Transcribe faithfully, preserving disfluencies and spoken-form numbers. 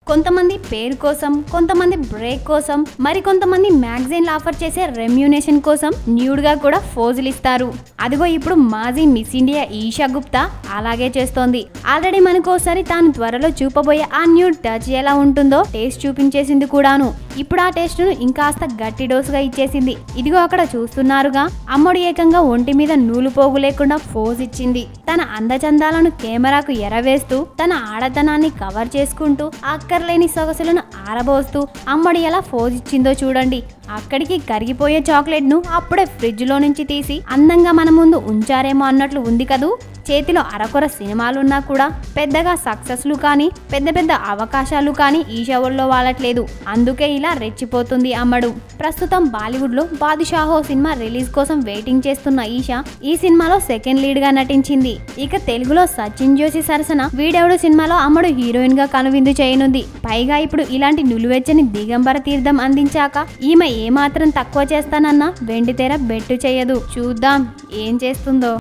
కొంతమంది పేరు కోసం, కొంతమంది బ్రేక్ కోసం, మరి కొంతమంది మ్యాగజైన్లు ఆఫర్ చేసే రెమ్యూనేషన్ కోసం న్యూడ్ గా కూడా ఫోజులు ఇస్తారు. అదిగో ఇప్పుడు మాజీ మిస్ ఇండియా ఈషా గుప్తా అలాగే చేస్తోంది. ఆల్రెడీ మనకోసారి తాను త్వరలో చూపబోయే ఆ న్యూడ్ టచ్ ఎలా ఉంటుందో టేస్ట్ చూపించేసింది కూడాను. ఇప్పుడు ఆ టేస్ట్ ను ఇంకాస్త గట్టి డోసుగా ఇచ్చేసింది. ఇదిగో అక్కడ చూస్తున్నారుగా, అమ్మడు ఏకంగా ఒంటి మీద నూలు పోగు లేకుండా ఫోజ్ ఇచ్చింది. తన అందచందాలను కెమెరాకు ఎరవేస్తూ, తన ఆడతనాన్ని కవర్ చేసుకుంటూ, అక్కర్లేని సొగసులను ఆరబోస్తూ అమ్మడు ఎలా ఫోజ్ ఇచ్చిందో చూడండి. అక్కడికి కరిగిపోయే చాక్లెట్ ను అప్పుడే ఫ్రిడ్జ్ లో నుంచి తీసి అందంగా మన ముందు ఉంచారేమో అన్నట్లు ఉంది కదూ. చేతిలో అరకొర సినిమాలున్నా కూడా పెద్దగా సక్సెస్లు కానీ పెద్ద పెద్ద అవకాశాలు కానీ ఈ షోల్లో వాడట్లేదు. అందుకే ఇలా రెచ్చిపోతుంది అమ్మడు. ప్రస్తుతం బాలీవుడ్ లో బాదుషాహో సినిమా రిలీజ్ కోసం వెయిటింగ్ చేస్తున్న ఈషా ఈ సినిమాలో సెకండ్ లీడ్ గా నటించింది. ఇక తెలుగులో సచిన్ జోషి సరసన వీడెవడు సినిమాలో అమ్మడు హీరోయిన్ గా కనువిందు చేయనుంది. పైగా ఇప్పుడు ఇలాంటి నులివెచ్చని దిగంబర తీర్థం అందించాక ఈమె ఏమాత్రం తక్కువ చేస్తానన్నా వెండితెర బెట్టు చేయదు. చూద్దాం ఏం చేస్తుందో.